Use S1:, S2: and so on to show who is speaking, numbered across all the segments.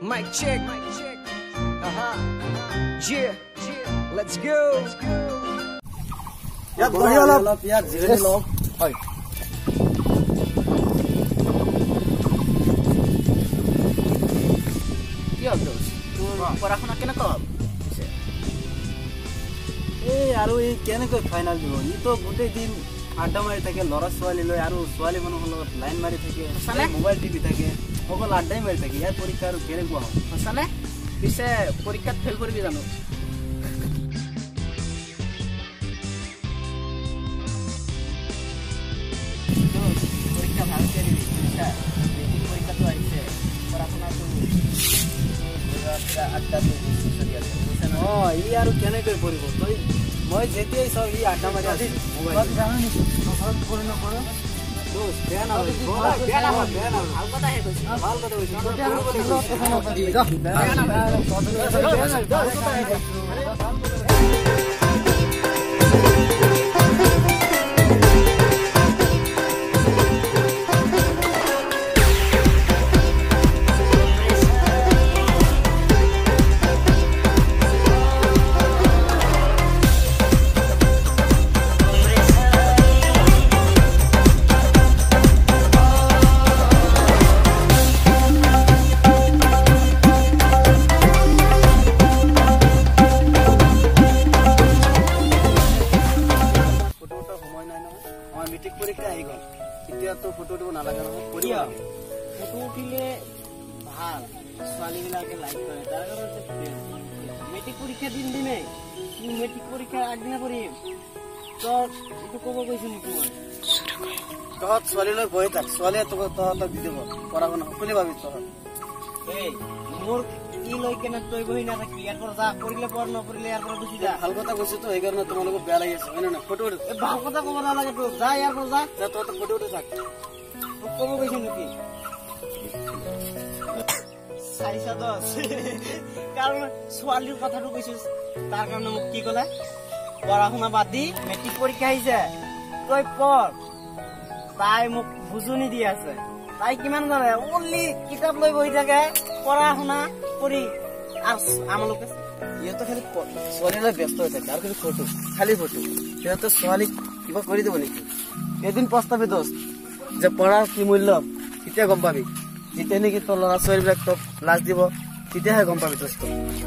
S1: Mic check. Yeah. Let's go.
S2: यार बढ़िया वाला यार जिरे लोग हाय
S1: क्या दोस्त तू পড়াশোনা কেনে কর
S2: এই আৰু এই কেনেকৈ ফাইনাল দিব ই তো গোটেই দিন আড্ডা মাৰি থাকে লৰা ছোৱালী লৈ আৰু ছোৱালী মানুহৰ লগত লাইন মাৰি থাকে মোবাইল টিভি থাকে অকল আড্ডাই মাৰি থাকে ইয়াৰ পৰীক্ষা আৰু কেনেকুৱা হ'ব
S1: সঁচানে পিছে পৰীক্ষাত ফেল কৰিবি জানো পৰীক্ষা ভালকে দিবি পিছে পৰীক্ষাটো আহিছে পড়াশোনাটো আড্ডা চলি আছে
S2: ই আৰু কেনেকৈ কৰিব তই মই যেতিয়াই চাওঁ ই আড্ডা মাৰি আছে মোবাইল জানো নেকি কৰি নকৰো দোস্ত বেয়া না ভাল কথাহে কৈছে ভাল কথা কৈছে বেয়া না মেট্ৰিক পৰীক্ষা আহি গ'ল এতিয়া তো ফটো দিব নালাগে নহয় পঢ়িব লাগে ফটো উঠিলে ভাল ছোৱালীবিলাকে লাইক কৰে তাৰ কাৰণে মেট্ৰিক পৰীক্ষা দিনে মেট্ৰিক পৰীক্ষা আগদিনা কৰিম তই এইটো ক'ব কৈছো নেকি মই তহঁত ছোৱালীলৈ বহি থাক ছোৱালীয়ে তহঁতক দি দিব পঢ়া শুনা সকলোৱে ভাবি তহঁত এই মোৰ কি লৈ কেনে তই বহি নাথাকি ইয়াৰ পৰা যা কৰিলে পঢ় নপঢ়িলে ইয়াৰ পৰা গুচি যা ভাল কথা কৈছো তো সেইকাৰণে তোমালোকক বেয়া লাগি আছে হয় নে ফটো ভাল কথা ক'ব নালাগে তোক যা ইয়াৰ পৰা যা তহঁতক ফটো উঠি থাক তোক ক'ব কৈছো নেকি 410 কাৰণ ছোৱালীৰ কথাটো কৈছো তাৰ কাৰণে মোক কি ক'লে পঢ়া শুনা বাদ দি মেট্ৰিক পৰীক্ষা আহিছে তই পঢ় তাই মোক বুজনি দি আছে তাই কিমান জানে অনলি কিতাপ লৈ বহি থাকে পঢ়া শুনা কৰি আমালোকে ইহঁতে খালি ছোৱালীলৈ ব্যস্ত হৈ থাকে আৰু খালি ফটো সিহঁতে ছোৱালীক কিবা কৰি দিব নেকি এদিন পস্তাবি দোস্ত যে পঢ়াৰ কি মূল্য তেতিয়া গম পাবি যেতিয়া নেকি তোৰ ল'ৰা ছোৱালীবিলাক তোক লাজ দিব তেতিয়াহে গম পাবি দোস্ত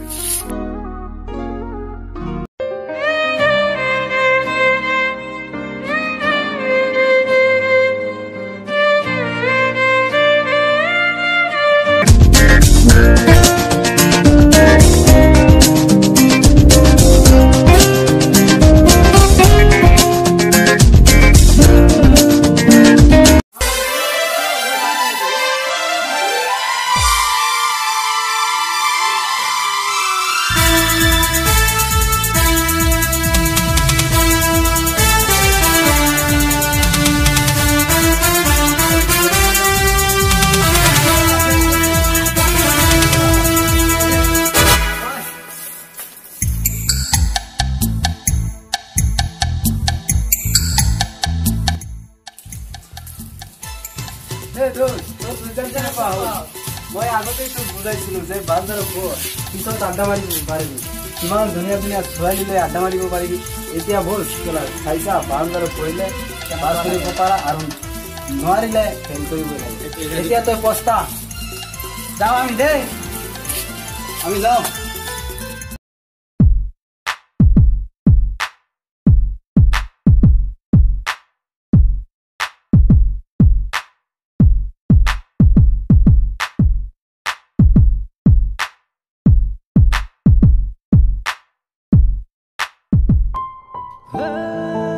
S2: মই আগতে বুজাইছিলো যে বাজাৰৰ পিছত আড্ডা মাৰিব পাৰিবি কিমান ধুনীয়া ধুনীয়া ছোৱালী লৈ আড্ডা মাৰিব পাৰিবি এতিয়া বল চাইছা বাজাৰৰ পঢ়িলে পাছ কৰিব পাৰা আৰু নোৱাৰিলে ফেল কৰিব লাগে এতিয়া তই পস্তা যাওঁ আমি দেই আমি যাওঁ
S1: Oh